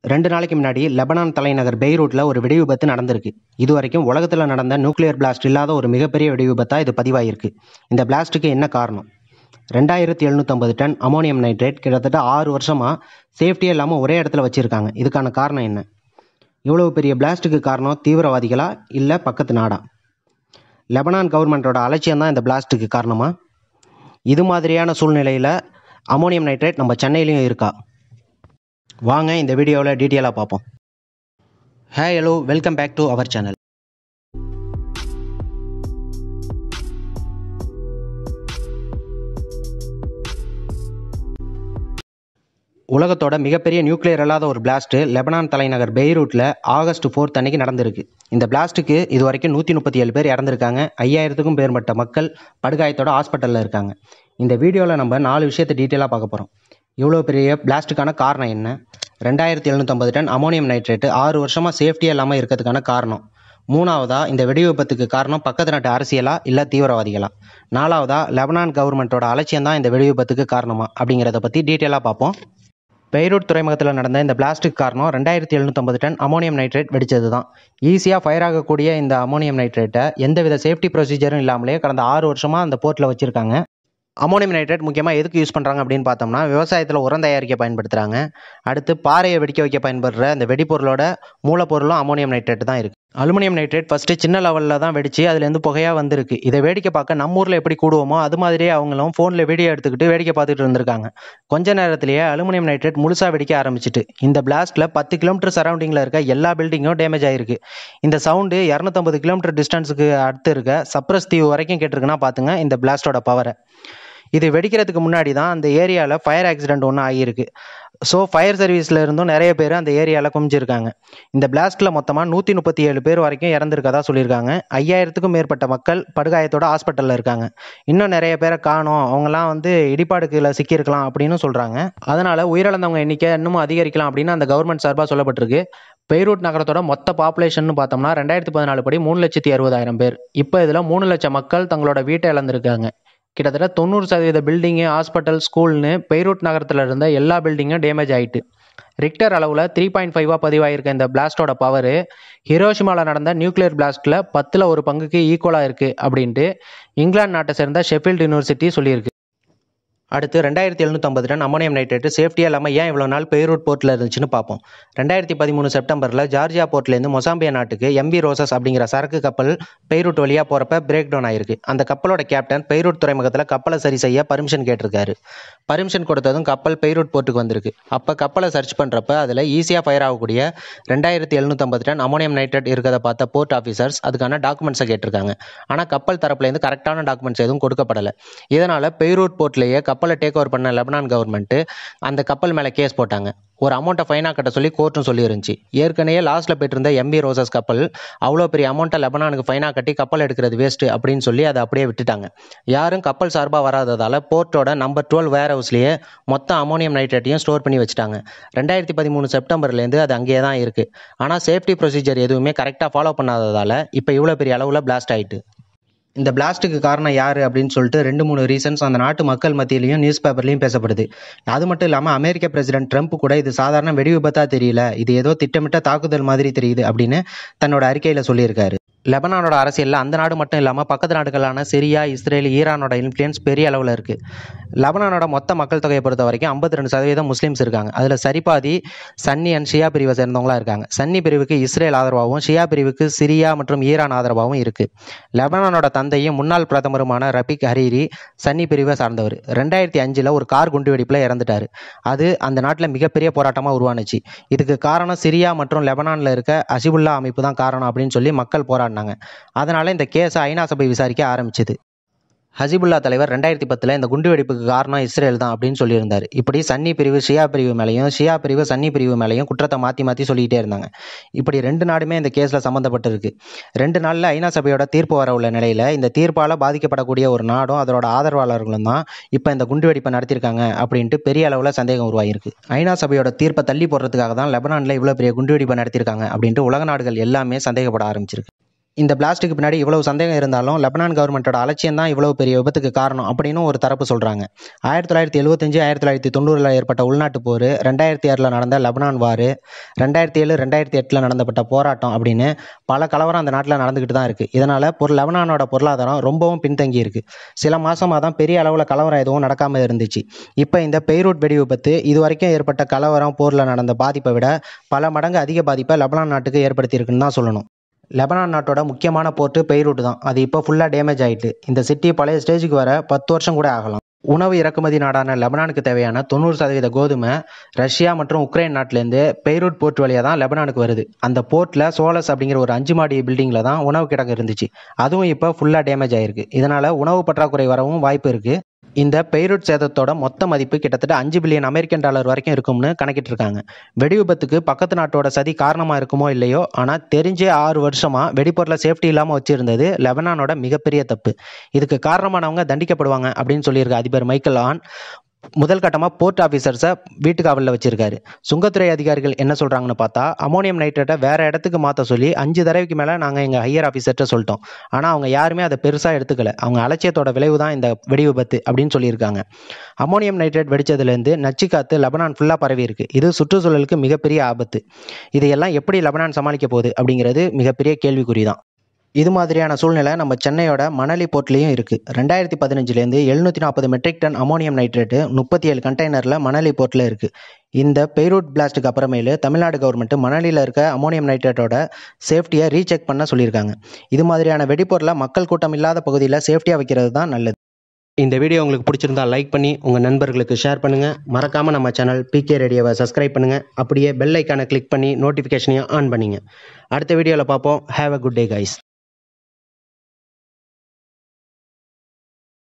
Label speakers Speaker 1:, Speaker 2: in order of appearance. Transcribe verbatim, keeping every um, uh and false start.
Speaker 1: ரெண்டு நாளைக்கு முன்னாடி லெபனான் தலைநகர் பெய்ரூட்டில் ஒரு வெடி விபத்து நடந்திருக்கு. இது வரைக்கும் உலகத்தில் நடந்த நியூக்ளியர் பிளாஸ்ட் இல்லாத ஒரு மிகப்பெரிய வெடி விபத்தாக இது பதிவாயிருக்கு. இந்த பிளாஸ்ட்டுக்கு என்ன காரணம்? ரெண்டாயிரத்தி எழுநூற்றம்பது டன் அமோனியம் நைட்ரேட் கிட்டத்தட்ட ஆறு வருஷமாக சேஃப்டியே இல்லாமல் ஒரே இடத்துல வச்சுருக்காங்க. இதுக்கான காரணம் என்ன? இவ்வளவு பெரிய பிளாஸ்ட்டுக்கு காரணம் தீவிரவாதிகளா இல்லை பக்கத்து நாடா? லெபனான் கவர்மெண்ட்டோட அலட்சியம் தான் இந்த பிளாஸ்ட்டுக்கு காரணமா? இது மாதிரியான சூழ்நிலையில் அமோனியம் நைட்ரேட் நம்ம சென்னையிலையும் இருக்கா? வாங்க இந்த வீடியோவில் டீட்டெயிலாக பார்ப்போம். Hey hello, welcome back to our channel. உலகத்தோட மிகப்பெரிய நியூக்ளியர் இல்லாத ஒரு பிளாஸ்ட் லெபனான் தலைநகர் பெய்ரூட்டில் ஆகஸ்ட் ஃபோர்த் அன்னைக்கு நடந்திருக்கு. இந்த பிளாஸ்ட்டுக்கு இது வரைக்கும் நூற்றி முப்பத்தி ஏழு பேர் இறந்துருக்காங்க. ஐயாயிரத்துக்கும் மேற்பட்ட மக்கள் படுகாயத்தோட ஹாஸ்பிட்டலில் இருக்காங்க. இந்த வீடியோவில் நம்ம நாலு விஷயத்தை டீட்டெயிலாக பார்க்க போகிறோம். இவ்வளோ பெரிய பிளாஸ்ட்டுக்கான காரணம் என்ன? ரெண்டாயிரத்தி எழுநூற்றம்பது டன் அமோனியம் நைட்ரேட்டு ஆறு வருஷமாக சேஃப்டியாக இல்லாமல் இருக்கிறதுக்கான காரணம். மூணாவதா, இந்த வெடி விபத்துக்கு காரணம் பக்கத்து நாட்டு அரசியலா இல்லை தீவிரவாதிகளா? நாலாவதா, லெபனான் கவர்மெண்ட்டோட அலட்சியம் தான் இந்த வெடி விபத்துக்கு காரணமா அப்படிங்கிறத பற்றி டீட்டெயிலாக பார்ப்போம். பெய்ரூட் துறைமுகத்தில் நடந்த இந்த பிளாஸ்ட்டுக்கு காரணம் ரெண்டாயிரத்தி எழுநூற்றம்பது டன் அமோனியம் நைட்ரேட் வெடிச்சது தான். ஈஸியாக ஃபயர் ஆகக்கூடிய இந்த அமோனியம் நைட்ரேட்டை எந்தவித சேஃப்டி ப்ரொசீஜரும் இல்லாமலே கடந்த ஆறு வருஷமாக அந்த போர்ட்டில் வச்சுருக்காங்க. அமோனியம் நைட்ரேட் முக்கியமாக எதுக்கு யூஸ் பண்ணுறாங்க அப்படின்னு பார்த்தோம்னா, விவசாயத்தில் உரம் தயாரிக்க பயன்படுத்துகிறாங்க. அடுத்து பாறையை வெடிக்க வைக்க பயன்படுற அந்த வெடிப்பொருளோட மூலப்பொருளும் அமோனியம் நைட்ரேட் தான் இருக்குது. அலுமினியம் நைட்ரேட் ஃபஸ்ட்டு சின்ன லெவலில் தான் வெடிச்சு அதுலேருந்து புகையாக வந்திருக்கு. இதை வேடிக்கை பார்க்க நம்ம ஊரில் எப்படி கூடுவோமோ அது மாதிரியே அவங்களும் ஃபோனில் வீடியோ எடுத்துக்கிட்டு வேடிக்கை பார்த்துட்டு இருந்திருக்காங்க. கொஞ்ச நேரத்திலேயே அலுமினியம் நைட்ரேட் முழுசாக வெடிக்க ஆரம்பிச்சிட்டு இந்த பிளாஸ்ட்டில் பத்து கிலோமீட்டர் சரௌண்டிங்கில் இருக்க எல்லா பில்டிங்கும் டேமேஜ் ஆகிருக்கு. இந்த சவுண்டு இரநூத்தம்பது கிலோமீட்டர் டிஸ்டன்ஸுக்கு அடுத்து இருக்க சப்ரஸ் தீவு வரைக்கும் கேட்டிருக்குன்னா பார்த்துங்க இந்த பிளாஸ்டோட பவரை. இது வெடிக்கிறதுக்கு முன்னாடி தான் அந்த ஏரியாவில் ஃபயர் ஆக்சிடென்ட் ஒன்று ஆகியிருக்கு. ஸோ ஃபயர் சர்வீஸில் இருந்தும் நிறைய பேர் அந்த ஏரியாவில் குமிஞ்சிருக்காங்க. இந்த பிளாஸ்ட்டில் மொத்தமாக நூற்றி முப்பத்தி ஏழு பேர் வரைக்கும் இறந்துருக்கதா சொல்லியிருக்காங்க. ஐயாயிரத்துக்கும் மேற்பட்ட மக்கள் படுகாயத்தோட ஹாஸ்பிட்டலில் இருக்காங்க. இன்னும் நிறைய பேரை காணோம், அவங்களாம் வந்து இடிபாடுகளில் சிக்கியிருக்கலாம் அப்படின்னு சொல்கிறாங்க. அதனால் உயிரிழந்தவங்க எண்ணிக்கை இன்னமும் அதிகரிக்கலாம் அப்படின்னு அந்த கவர்மெண்ட் சார்பாக சொல்லப்பட்டிருக்கு. பெய்ரூட் நகரத்தோட மொத்த பாப்புலேஷன் பார்த்தோம்னா ரெண்டாயிரத்தி பதினாலு படி மூணு லட்சத்தி அறுபதாயிரம் பேர். இப்போ இதில் மூணு லட்சம் மக்கள் தங்களோட வீட்டை இழந்திருக்காங்க. கிட்டத்தட்ட தொண்ணூறு சதவீத பில்டிங்கு, ஹாஸ்பிட்டல், ஸ்கூல்னு பெய்ரூட் நகரத்தில் இருந்த எல்லா பில்டிங்கும் டேமேஜ் ஆகிட்டு. ரிக்டர் அளவில் த்ரீ பாயிண்ட் ஃபைவாக பதிவாயிருக்க இந்த பிளாஸ்டோட பவர் ஹிரோஷிமாவில் நடந்த நியூக்ளியர் பிளாஸ்ட்டில் பத்தில் ஒரு பங்குக்கு ஈக்குவலாக இருக்குது அப்படின்ட்டு இங்கிலாந்து நாட்டை சேர்ந்த ஷெஃபீல்டு யூனிவர்சிட்டி சொல்லியிருக்கு. அடுத்து ரெண்டாயிரத்தி எழுநூற்றம்பது டன் அமோனியம் நைட்ரேட்டு சேஃப்டியாக இல்லாமல் ஏன் இவ்வளோ நாள் பெய்ரூட் போர்ட்டில் இருந்துச்சுன்னு பார்ப்போம். ரெண்டாயிரத்தி பதிமூணு செப்டம்பரில் ஜார்ஜியா போர்ட்லேருந்து மொசாம்பியா நாட்டுக்கு எம்பி ரோசஸ் அப்படிங்கிற சரக்கு கப்பல் பெய்ரூட் வழியாக போகிறப்ப பிரேக் டவுன் ஆயிருக்கு. அந்த கப்பலோட கேப்டன் பெய்ரூட் துறைமுகத்தில் கப்பலை சரி செய்ய பர்மிஷன் கேட்டிருக்காரு. பர்மிஷன் கொடுத்ததும் கப்பல் பெய்ரூட் போர்ட்டுக்கு வந்திருக்கு. அப்போ கப்பலை சர்ச் பண்ணுறப்ப அதில் ஈஸியாக ஃபயர் ஆகக்கூடிய ரெண்டாயிரத்தி எழுநூற்றம்பது டன் அமோனியம் நைட்ரேட் இருக்கிறத பார்த்த போர்ட் ஆஃபீஸர்ஸ் அதுக்கான டாக்குமெண்ட்ஸை கேட்டிருக்காங்க. ஆனால் கப்பல் தரப்புலேருந்து கரெக்டான டாக்குமெண்ட்ஸ் எதுவும் கொடுக்கப்படலை. இதனால் பெய்ரூட் போர்ட்லேயே கப்பலை டேக் ஓவர் பண்ண லெபனான் கவர்மெண்ட் அந்த கப்பல் மேலே கேஸ் போட்டாங்க. ஒரு அமௌண்ட்டை ஃபைனாக கட்ட சொல்லி கோர்ட்டும் சொல்லி இருந்துச்சு. ஏற்கனவே லாஸ்ட்டில் போயிட்டு இருந்த எம்பி ரோசஸ் கப்பல் அவ்வளோ பெரிய அமௌண்ட்டை லெபனானுக்கு ஃபைனாக கட்டி கப்பல் எடுக்கிறது வேஸ்ட்டு அப்படின்னு சொல்லி அதை அப்படியே விட்டுட்டாங்க. யாரும் கப்பல் சார்பாக வராததால் போர்ட்டோட நம்பர் டுவெல் வேர் ஹவுஸ்லேயே மொத்த அமோனியம் நைட்ரேட்டையும் ஸ்டோர் பண்ணி வச்சுட்டாங்க. ரெண்டாயிரத்தி பதிமூணு செப்டம்பர்லேருந்து அது அங்கேயே தான் இருக்குது. ஆனால் சேஃப்டி ப்ரொசீஜர் எதுவுமே கரெக்டாக ஃபாலோ பண்ணாததால் இப்போ இவ்வளோ பெரிய அளவில் பிளாஸ்ட் ஆகிட்டு. இந்த பிளாஸ்ட்டுக்கு காரணம் யார் அப்படின்னு சொல்லிட்டு ரெண்டு மூணு ரீசன்ஸ் அந்த நாட்டு மக்கள் மத்தியிலையும் நியூஸ் பேப்பர்லையும் பேசப்படுது. அது மட்டும் இல்லாமல் அமெரிக்க பிரசிடென்ட் ட்ரம்ப் கூட இது சாதாரண வெடி விபத்தாக தெரியல, இது ஏதோ திட்டமிட்ட தாக்குதல் மாதிரி தெரியுது அப்படின்னு தன்னோட அறிக்கையில் சொல்லியிருக்காரு. லெபனானோட அரசியலில் அந்த நாடு மட்டும் இல்லாமல் பக்கத்து நாடுகளான சிரியா, இஸ்ரேல், ஈரானோட இன்ஃப்ளூயன்ஸ் பெரிய அளவில் இருக்குது. லெபனானோட மொத்த மக்கள் தொகையை பொறுத்த வரைக்கும் ஐம்பத்தி ரெண்டு சதவீதம் முஸ்லீம்ஸ் இருக்காங்க. அதில் சரிபாதி சன்னி அண்ட் ஷியா பிரிவை சேர்ந்தவங்களா இருக்காங்க. சன்னி பிரிவுக்கு இஸ்ரேல் ஆதரவாகவும் ஷியா பிரிவுக்கு சிரியா மற்றும் ஈரான் ஆதரவாகவும் இருக்குது. லெபனானோட தந்தையும் முன்னாள் பிரதமருமான ரபிக் ஹரீரி சன்னி பிரிவை சார்ந்தவர். ரெண்டாயிரத்தி அஞ்சில் ஒரு கார் குண்டுவெடிப்பில் இறந்துட்டார். அது அந்த நாட்டில் மிகப்பெரிய போராட்டமாக உருவானுச்சு. இதுக்கு காரணம் சிரியா மற்றும் லெபனானில் இருக்க ஹிஸ்புல்லா அமைப்பு தான் காரணம் அப்படின்னு சொல்லி மக்கள் போராடினாங்க. அதனால இந்த கேஸை ஐநா சபை விசாரிக்க ஆரம்பிச்சது. ஹிஸ்புல்லா தலைவர் ரெண்டாயிரத்தி பத்தில் இந்த குண்டுவெடிப்புக்கு காரணம் இஸ்ரேல் தான் அப்படின்னு சொல்லியிருந்தார். இப்படி சன்னி பிரிவு ஷியா பிரிவு மேலேயும் ஷியா பிரிவு சன்னி பிரிவு மேலேயும் குற்றத்தை மாற்றி மாற்றி சொல்லிக்கிட்டே இருந்தாங்க. இப்படி ரெண்டு நாடுமே இந்த கேஸில் சம்மந்தப்பட்டிருக்கு. ரெண்டு நாளில் ஐநா சபையோட தீர்ப்பு வர உள்ள நிலையில் இந்த தீர்ப்பால் பாதிக்கப்படக்கூடிய ஒரு நாடும் அதோட ஆதரவாளர்களும் தான் இப்போ இந்த குண்டுவெடிப்பை நடத்தியிருக்காங்க அப்படின்ட்டு பெரிய அளவில் சந்தேகம் உருவாகிருக்கு. ஐநா சபையோட தீர்ப்பை தள்ளி போடுறதுக்காக தான் லெபனானில் இவ்வளோ பெரிய குண்டுவெடிப்பை நடத்தியிருக்காங்க அப்படின்ட்டு உலக நாடுகள் எல்லாமே சந்தேகப்பட ஆரம்பிச்சிருக்கு. இந்த பிளாஸ்டுக்கு பின்னாடி இவ்வளவு சந்தேகம் இருந்தாலும் லெபனான் கவர்மெண்ட்டோட அலட்சியம் தான் இவ்வளவு பெரிய விபத்துக்கு காரணம் அப்படின்னு ஒரு தரப்பு சொல்றாங்க. ஆயிரத்தி தொள்ளாயிரத்தி எழுபத்தஞ்சு ஆயிரத்தி தொள்ளாயிரத்தி தொண்ணூறுல ஏற்பட்ட உள்நாட்டு போர், ரெண்டாயிரத்தி ஆறுல நடந்த லெபனான் வார், ரெண்டாயிரத்தி ஏழு ரெண்டாயிரத்தி எட்டுல நடந்தப்பட்ட போராட்டம் அப்படின்னு பல கலவரம் அந்த நாட்டில் நடந்துகிட்டு தான் இருக்கு. இதனால பொருள் லெபனானோட பொருளாதாரம் ரொம்பவும் பின்தங்கி இருக்கு. சில மாசமா தான் பெரிய அளவில் கலவரம் எதுவும் நடக்காம இருந்துச்சு. இப்போ இந்த பெய்ரூட் வெடி விபத்து இது வரைக்கும் ஏற்பட்ட கலவரம் போர்ல நடந்த பாதிப்பை விட பல மடங்கு அதிக பாதிப்பை லெபனான் நாட்டுக்கு ஏற்படுத்தி இருக்குன்னு தான் சொல்லணும். லெபனான் நாட்டோட முக்கியமான போர்ட்டு பெய்ரூட் தான். அது இப்போ ஃபுல்லாக டேமேஜ் ஆயிட்டு. இந்த சிட்டி பழைய ஸ்டேஜுக்கு வர பத்து வருஷம் கூட ஆகலாம். உணவு இறக்குமதி நாடான லெபனானுக்கு தேவையான தொண்ணூறு சதவீத கோதுமை ரஷ்யா மற்றும் உக்ரைன் நாட்டிலேருந்து பெய்ரூட் போர்ட் வழியாக தான் லெபனானுக்கு வருது. அந்த போர்ட்டில் சோலஸ் அப்படிங்கிற ஒரு அஞ்சு மாடி பில்டிங்கில் தான் உணவு கிடங்கு இருந்துச்சு. அதுவும் இப்போ ஃபுல்லாக டேமேஜ் ஆயிருக்கு. இதனால உணவு பற்றாக்குறை வரவும் வாய்ப்பு இருக்கு. இந்த பெய்ரூட் சேதத்தோட மொத்த மதிப்பு கிட்டத்தட்ட அஞ்சு பில்லியன் அமெரிக்கன் டாலர் வரைக்கும் இருக்கும்னு கணக்கிட்டு இருக்காங்க. வெடி விபத்துக்கு பக்கத்து நாட்டோட சதி காரணமா இருக்குமோ இல்லையோ, ஆனா தெரிஞ்சே ஆறு வருஷமா வெடிப்பொருளை சேஃப்டி இல்லாம வச்சிருந்தது லெபனானோட மிகப்பெரிய தப்பு. இதுக்கு காரணமானவங்க தண்டிக்கப்படுவாங்க அப்படின்னு சொல்லியிருக்க அதிபர் மைக்கேல் ஆன் முதல் கட்டமாக போர்ட் ஆஃபீஸர்ஸை வீட்டு காவலில் வச்சிருக்காரு. சுங்கத்துறை அதிகாரிகள் என்ன சொல்கிறாங்கன்னு பார்த்தா, அமோனியம் நைட்ரேட்டை வேற இடத்துக்கு மாற்ற சொல்லி அஞ்சு தடவைக்கு மேலே நாங்கள் எங்கள் ஹையர் ஆஃபீஸர்கிட்ட சொல்லிட்டோம். ஆனால் அவங்க யாருமே அதை பெருசாக எடுத்துக்கல. அவங்க அலட்சியத்தோட விளைவு தான் இந்த வெடி விபத்து அப்படின்னு சொல்லியிருக்காங்க. அமோனியம் நைட்ரேட் வெடிச்சதுலேருந்து நச்சு காத்து லெபனான் ஃபுல்லாக பரவி இருக்கு. இது சுற்றுச்சூழலுக்கு மிகப்பெரிய ஆபத்து. இதையெல்லாம் எப்படி லெபனான் சமாளிக்க போகுது அப்படிங்கிறது மிகப்பெரிய கேள்விக்குறி தான். இது மாதிரியான சூழ்நிலை நம்ம சென்னையோட மணலி போர்ட்லேயும் இருக்குது. ரெண்டாயிரத்தி பதினஞ்சுலேருந்து எழுநூற்றி நாற்பது மெட்ரிக் டன் அமோனியம் நைட்ரேட்டு முப்பத்தி ஏழு கண்டெய்னரில் மணலி போர்ட்டில் இருக்குது. இந்த பெய்ரூட் பிளாஸ்ட்டுக்கு அப்புறமேலு தமிழ்நாடு கவர்மெண்ட் மணலியில் இருக்க அமோனியம் நைட்ரேட்டோட சேஃப்டியை ரீசெக் பண்ண சொல்லியிருக்காங்க. இது மாதிரியான வெடிப்பொருளை மக்கள் கூட்டம் இல்லாத பகுதியில் சேஃப்டியாக வைக்கிறது தான் நல்லது. இந்த வீடியோ உங்களுக்கு பிடிச்சிருந்தா லைக் பண்ணி உங்கள் நண்பர்களுக்கு ஷேர் பண்ணுங்கள். மறக்காமல் நம்ம சேனல் பிகே ரேடியோவை சப்ஸ்கிரைப் பண்ணுங்கள். அப்படியே பெல் ஐக்கானை கிளிக் பண்ணி நோட்டிஃபிகேஷனையும் ஆன் பண்ணிங்க. அடுத்த வீடியோவில் பார்ப்போம். Have a good day guys.